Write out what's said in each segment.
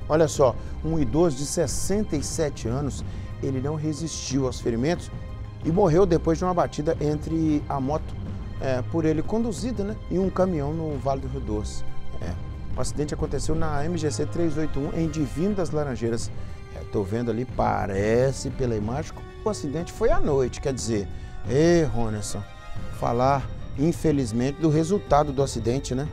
Olha só, um idoso de 67 anos, ele não resistiu aos ferimentos e morreu depois de uma batida entre a moto, por ele conduzida, né, e um caminhão no Vale do Rio Doce. O acidente aconteceu na MGC 381 em Divino das Laranjeiras. Estou vendo ali, parece pela imagem que o acidente foi à noite, quer dizer, Ronerson, falar infelizmente do resultado do acidente, né?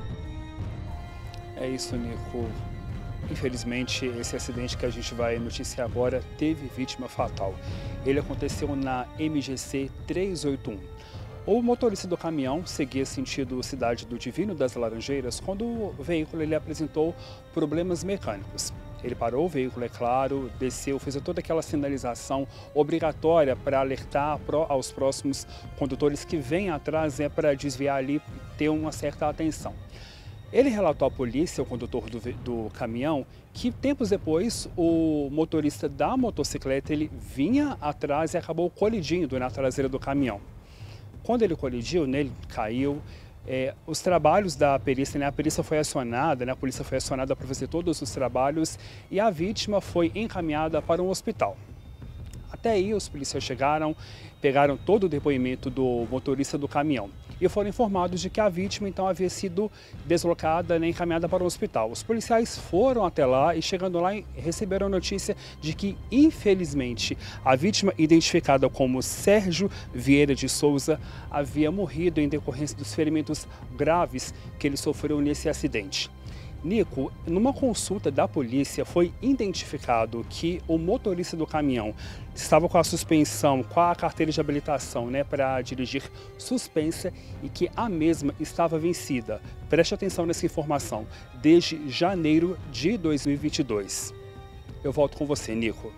É isso, Nico. Infelizmente, esse acidente que a gente vai noticiar agora teve vítima fatal. Ele aconteceu na MGC 381. O motorista do caminhão seguia sentido cidade do Divino das Laranjeiras quando o veículo ele apresentou problemas mecânicos. Ele parou o veículo, é claro, desceu, fez toda aquela sinalização obrigatória para alertar aos próximos condutores que vêm atrás, para desviar ali, ter uma certa atenção. Ele relatou à polícia, o condutor do caminhão, que tempos depois o motorista da motocicleta ele vinha atrás e acabou colidindo na traseira do caminhão. Quando ele colidiu, ele caiu. Os trabalhos da perícia, a perícia foi acionada, a polícia foi acionada para fazer todos os trabalhos e a vítima foi encaminhada para um hospital. Até aí os policiais chegaram, pegaram todo o depoimento do motorista do caminhão e foram informados de que a vítima então havia sido deslocada, encaminhada para o hospital. Os policiais foram até lá e chegando lá receberam a notícia de que, infelizmente, a vítima, identificada como Sérgio Vieira de Souza, havia morrido em decorrência dos ferimentos graves que ele sofreu nesse acidente. Nico, numa consulta da polícia foi identificado que o motorista do caminhão estava com a suspensão, com a carteira de habilitação, para dirigir suspensa e que a mesma estava vencida. Preste atenção nessa informação, desde janeiro de 2022. Eu volto com você, Nico.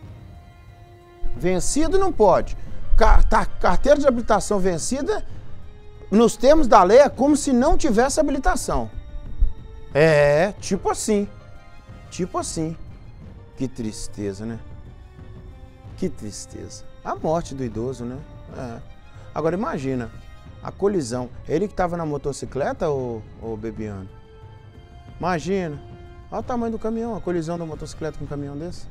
Vencido não pode. Carteira de habilitação vencida, nos termos da lei, é como se não tivesse habilitação. Tipo assim. Que tristeza, né? Que tristeza. A morte do idoso, né? Agora imagina, a colisão. Ele que estava na motocicleta, ô Bebiano? Imagina. Olha o tamanho do caminhão, a colisão da motocicleta com um caminhão desse.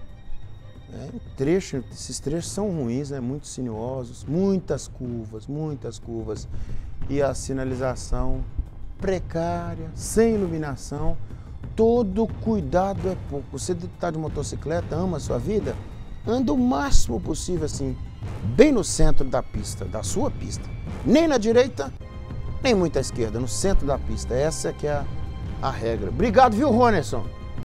Esses trechos são ruins, né? Muito sinuosos, muitas curvas. E a sinalização precária, sem iluminação, todo cuidado é pouco. Você está de motocicleta, ama a sua vida, anda o máximo possível assim, bem no centro da pista, da sua pista. Nem na direita, nem muito à esquerda, no centro da pista. Essa é que é a regra. Obrigado, viu, Ronerson?